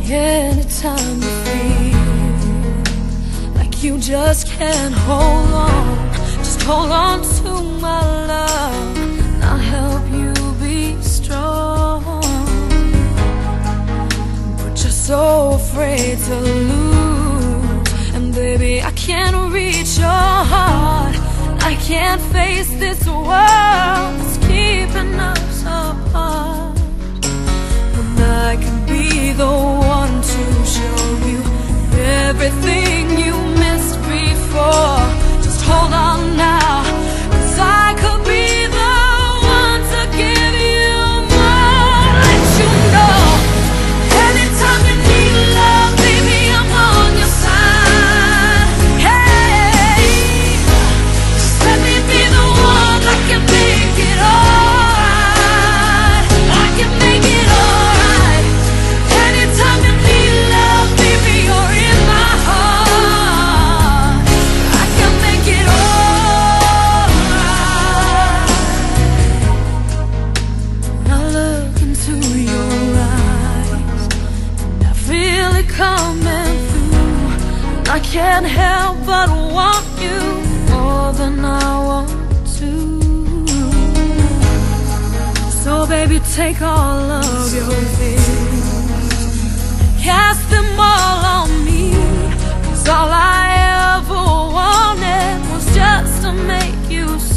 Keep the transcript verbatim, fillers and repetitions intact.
Anytime you feel like you just can't hold on, just hold on to my love, and I'll help you be strong. But you're so afraid to lose, and baby, I can't reach your heart, and I can't face this world that's keeping us apart. And I can be the one to show you everything you missed before. Just hold on now, 'cause I could be the one to give you more. Let you know, anytime you need love, baby, I'm on your side. Hey, just let me be the one that can make it alright. I can make it alright. Anytime you need love, baby, you're in my heart. I can make it alright. When I look into your eyes, and I feel it coming through, and I can't help but want you more than I want to. So baby, take all of your fears, cast them all on me, 'cause all I ever wanted was just to make you